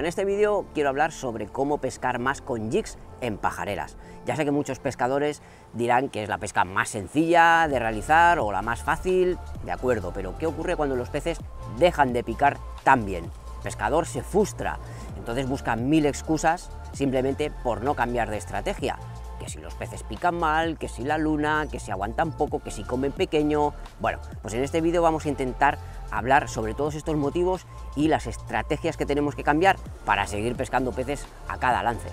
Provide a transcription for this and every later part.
En este vídeo quiero hablar sobre cómo pescar más con jigs en pajareras. Ya sé que muchos pescadores dirán que es la pesca más sencilla de realizar o la más fácil, de acuerdo, pero ¿qué ocurre cuando los peces dejan de picar tan bien? El pescador se frustra, entonces busca mil excusas simplemente por no cambiar de estrategia. Que si los peces pican mal, que si la luna, que si aguantan poco, que si comen pequeño. Bueno, pues en este vídeo vamos a intentar hablar sobre todos estos motivos y las estrategias que tenemos que cambiar para seguir pescando peces a cada lance.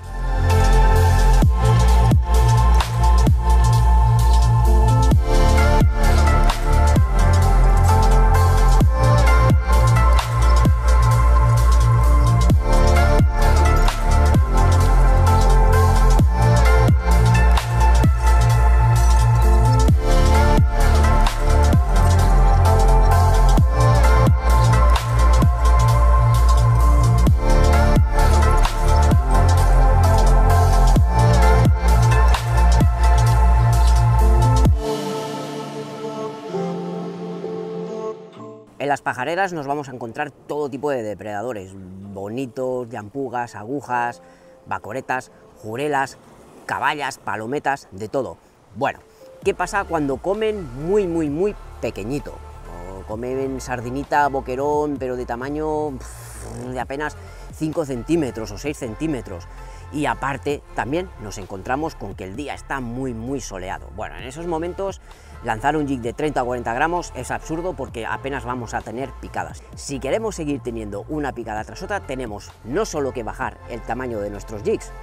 En las pajareras nos vamos a encontrar todo tipo de depredadores, bonitos, llampugas, agujas, bacoretas, jurelas, caballas, palometas, de todo. Bueno, ¿qué pasa cuando comen muy pequeñito? O comen sardinita, boquerón, pero de tamaño de apenas 5 centímetros o 6 centímetros. Y aparte también nos encontramos con que el día está muy soleado. Bueno, en esos momentos lanzar un jig de 30 o 40 gramos es absurdo porque apenas vamos a tener picadas. Si queremos seguir teniendo una picada tras otra, tenemos no solo que bajar el tamaño de nuestros jigs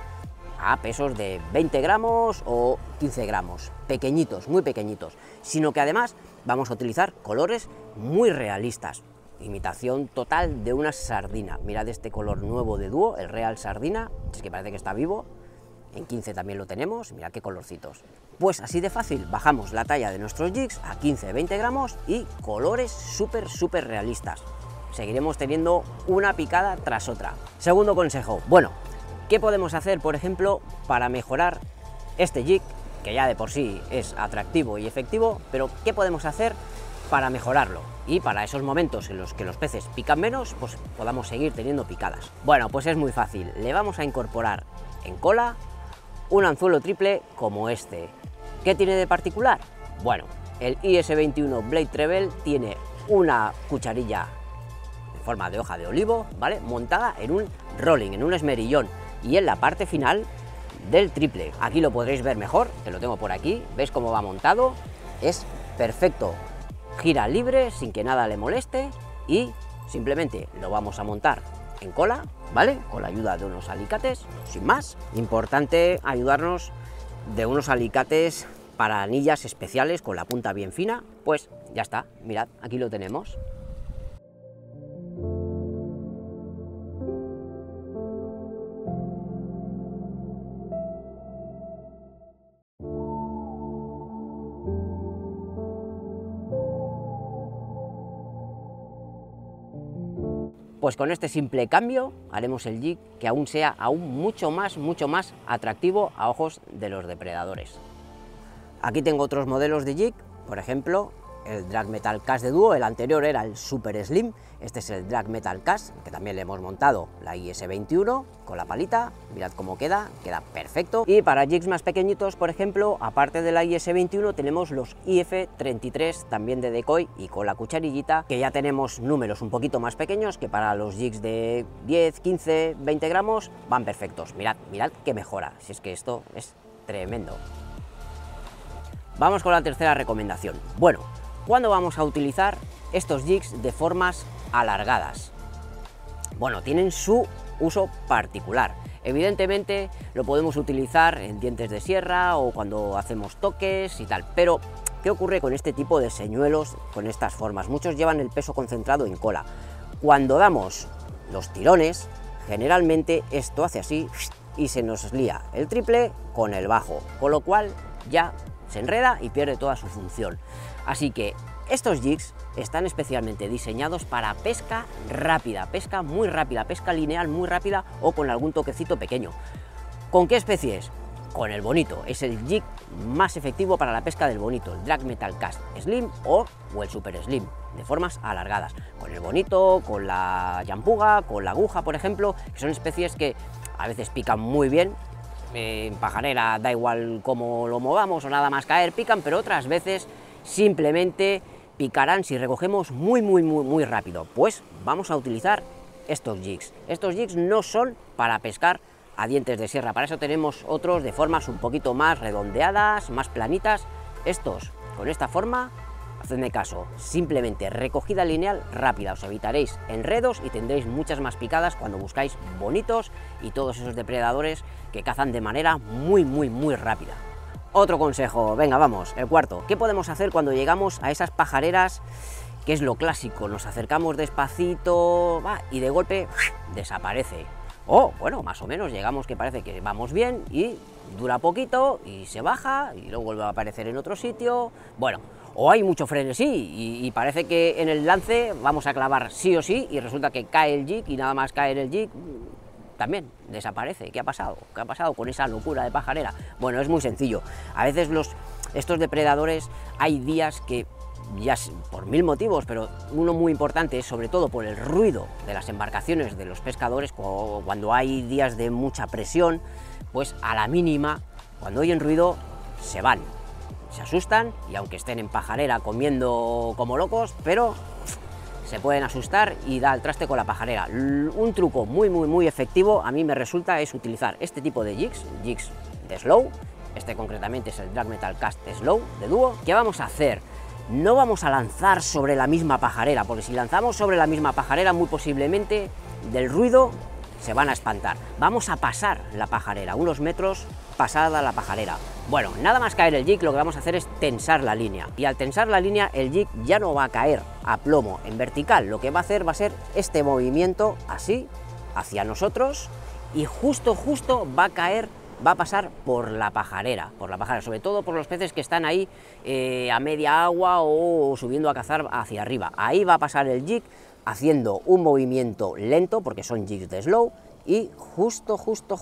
a pesos de 20 gramos o 15 gramos, pequeñitos, muy pequeñitos, sino que además vamos a utilizar colores muy realistas. Imitación total de una sardina. Mirad este color nuevo de dúo, el Real Sardina, es que parece que está vivo. En 15 también lo tenemos, mirad qué colorcitos. Pues así de fácil, bajamos la talla de nuestros jigs a 15-20 gramos y colores súper realistas. Seguiremos teniendo una picada tras otra. Segundo consejo, bueno, ¿qué podemos hacer, por ejemplo, para mejorar este jig, que ya de por sí es atractivo y efectivo, pero qué podemos hacer para mejorarlo? Y para esos momentos en los que los peces pican menos, pues podamos seguir teniendo picadas. Bueno, pues es muy fácil, le vamos a incorporar en cola un anzuelo triple como este. ¿Qué tiene de particular? Bueno, el IS-21 Blade Treble tiene una cucharilla en forma de hoja de olivo, ¿vale?, montada en un rolling, en un esmerillón, y en la parte final del triple. Aquí lo podréis ver mejor, que lo tengo por aquí, ¿veis cómo va montado? Es perfecto. Gira libre, sin que nada le moleste, y simplemente lo vamos a montar en cola, ¿vale?, con la ayuda de unos alicates, sin más. Importante ayudarnos de unos alicates para anillas especiales con la punta bien fina. Pues ya está, mirad, aquí lo tenemos. Pues con este simple cambio haremos el jig que aún sea mucho más atractivo a ojos de los depredadores. Aquí tengo otros modelos de jig, por ejemplo el Drag Metal Cast de dúo. El anterior era el Super Slim, este es el Drag Metal Cast, que también le hemos montado la IS-21 con la palita. Mirad cómo queda perfecto. Y para jigs más pequeñitos, por ejemplo, aparte de la IS-21 tenemos los IF-33 también de decoy y con la cucharillita, que ya tenemos números un poquito más pequeños, que para los jigs de 10, 15, 20 gramos van perfectos. Mirad qué mejora, si es que esto es tremendo. Vamos con la tercera recomendación. Bueno, ¿cuándo vamos a utilizar estos jigs de formas alargadas? Bueno, tienen su uso particular. Evidentemente lo podemos utilizar en dientes de sierra o cuando hacemos toques y tal, pero ¿qué ocurre con este tipo de señuelos con estas formas? Muchos llevan el peso concentrado en cola. Cuando damos los tirones, generalmente esto hace así y se nos lía el triple con el bajo, con lo cual ya se enreda y pierde toda su función. Así que estos jigs están especialmente diseñados para pesca rápida, pesca muy rápida, pesca lineal muy rápida o con algún toquecito pequeño. ¿Con qué especies? con el bonito. Es el jig más efectivo para la pesca del bonito, el Drag Metal Cast Slim o el Super Slim, de formas alargadas. Con el bonito, con la llampuga, con la aguja, por ejemplo, que son especies que a veces pican muy bien. En pajarera da igual cómo lo movamos o nada más caer, pican, pero otras veces simplemente picarán si recogemos muy rápido. Pues vamos a utilizar estos jigs. Estos jigs no son para pescar a dientes de sierra, para eso tenemos otros de formas un poquito más redondeadas, más planitas. Estos, con esta forma, hacedme caso, simplemente recogida lineal rápida, os evitaréis enredos y tendréis muchas más picadas cuando buscáis bonitos y todos esos depredadores que cazan de manera muy rápida. Otro consejo, venga, vamos, el cuarto. ¿Qué podemos hacer cuando llegamos a esas pajareras? Que es lo clásico, nos acercamos despacito y de golpe desaparece. O, bueno, más o menos, llegamos que parece que vamos bien y dura poquito y se baja y luego vuelve a aparecer en otro sitio. Bueno, o hay mucho frenesí y parece que en el lance vamos a clavar sí o sí y resulta que cae el jig y nada más caer el jig también desaparece. ¿Qué ha pasado? ¿Qué ha pasado con esa locura de pajarera? Bueno, es muy sencillo. A veces estos depredadores hay días que, ya por mil motivos, pero uno muy importante es sobre todo por el ruido de las embarcaciones de los pescadores. Cuando hay días de mucha presión, pues a la mínima, cuando oyen ruido, se van, se asustan y aunque estén en pajarera comiendo como locos, pero se pueden asustar y da al traste con la pajarera. Un truco muy efectivo a mí me resulta es utilizar este tipo de jigs de slow. Este concretamente es el Drag Metal Cast Slow de dúo. ¿Qué vamos a hacer? No vamos a lanzar sobre la misma pajarera, porque si lanzamos sobre la misma pajarera, muy posiblemente del ruido se van a espantar. Vamos a pasar la pajarera, unos metros pasada la pajarera. Bueno, nada más caer el jig, lo que vamos a hacer es tensar la línea. Y al tensar la línea, el jig ya no va a caer a plomo en vertical. Lo que va a hacer va a ser este movimiento así, hacia nosotros, y justo va a caer, va a pasar por la pajarera, sobre todo por los peces que están ahí a media agua o subiendo a cazar hacia arriba. Ahí va a pasar el jig haciendo un movimiento lento, porque son jigs de slow, y justo,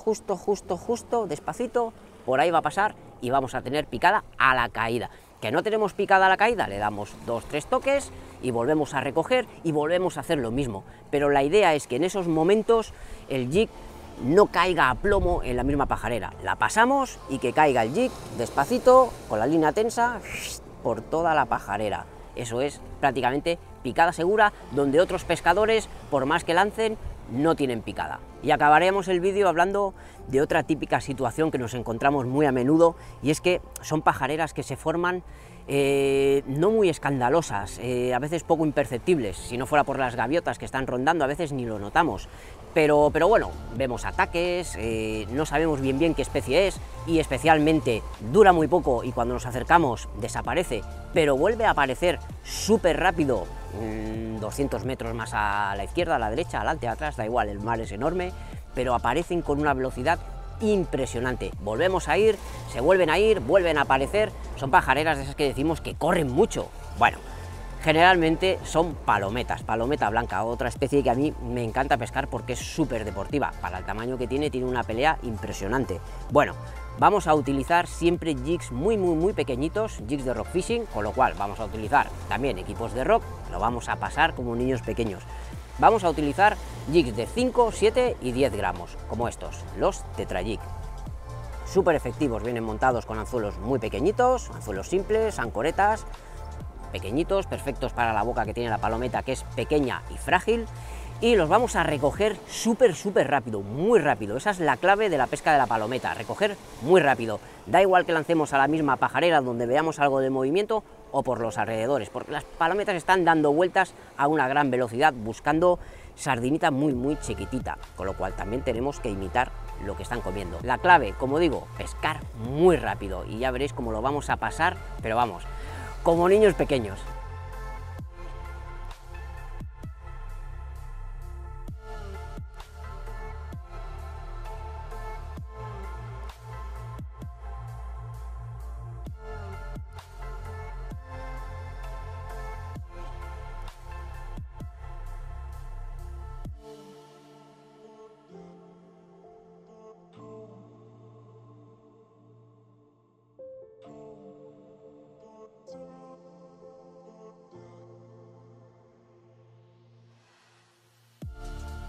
despacito, por ahí va a pasar y vamos a tener picada a la caída. Que no tenemos picada a la caída, le damos 2-3 toques y volvemos a recoger y volvemos a hacer lo mismo. Pero la idea es que en esos momentos el jig no caiga a plomo en la misma pajarera. La pasamos y que caiga el jig despacito, con la línea tensa, por toda la pajarera. Eso es prácticamente picada segura, donde otros pescadores, por más que lancen, no tienen picada. Y acabaremos el vídeo hablando de otra típica situación que nos encontramos muy a menudo, y es que son pajareras que se forman no muy escandalosas, a veces poco imperceptibles. Si no fuera por las gaviotas que están rondando, a veces ni lo notamos. Pero bueno, vemos ataques, no sabemos bien qué especie es, y especialmente dura muy poco y cuando nos acercamos desaparece, pero vuelve a aparecer súper rápido, 200 metros más a la izquierda, a la derecha, adelante, atrás, da igual, el mar es enorme, pero aparecen con una velocidad impresionante. Volvemos a ir, se vuelven a ir, vuelven a aparecer. Son pajareras de esas que decimos que corren mucho. Bueno, generalmente son palometas, palometa blanca, otra especie que a mí me encanta pescar porque es súper deportiva. Para el tamaño que tiene una pelea impresionante. Bueno, vamos a utilizar siempre jigs muy pequeñitos, jigs de rock fishing, con lo cual vamos a utilizar también equipos de rock, lo vamos a pasar como niños pequeños. Vamos a utilizar jigs de 5, 7 y 10 gramos, como estos, los Tetra Jig. Súper efectivos, vienen montados con anzuelos muy pequeñitos, anzuelos simples, ancoretas, pequeñitos, perfectos para la boca que tiene la palometa, que es pequeña y frágil, y los vamos a recoger súper rápido, muy rápido. Esa es la clave de la pesca de la palometa, recoger muy rápido. Da igual que lancemos a la misma pajarera donde veamos algo de movimiento o por los alrededores, porque las palometas están dando vueltas a una gran velocidad buscando sardinita muy chiquitita, con lo cual también tenemos que imitar lo que están comiendo. La clave, como digo, pescar muy rápido, y ya veréis cómo lo vamos a pasar, pero vamos, como niños pequeños.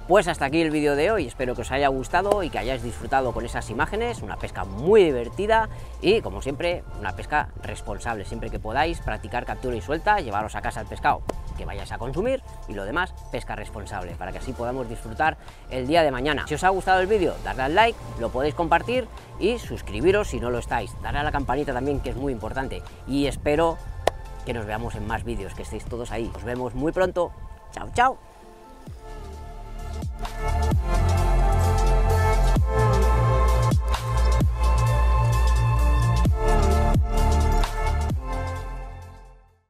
Pues hasta aquí el vídeo de hoy, espero que os haya gustado y que hayáis disfrutado con esas imágenes, una pesca muy divertida y, como siempre, una pesca responsable. Siempre que podáis, practicar captura y suelta, llevaros a casa el pescado que vayáis a consumir y lo demás, pesca responsable, para que así podamos disfrutar el día de mañana. Si os ha gustado el vídeo, darle al like, lo podéis compartir y suscribiros si no lo estáis. Darle a la campanita también, que es muy importante, y espero que nos veamos en más vídeos, que estéis todos ahí. Nos vemos muy pronto. Chao, chao.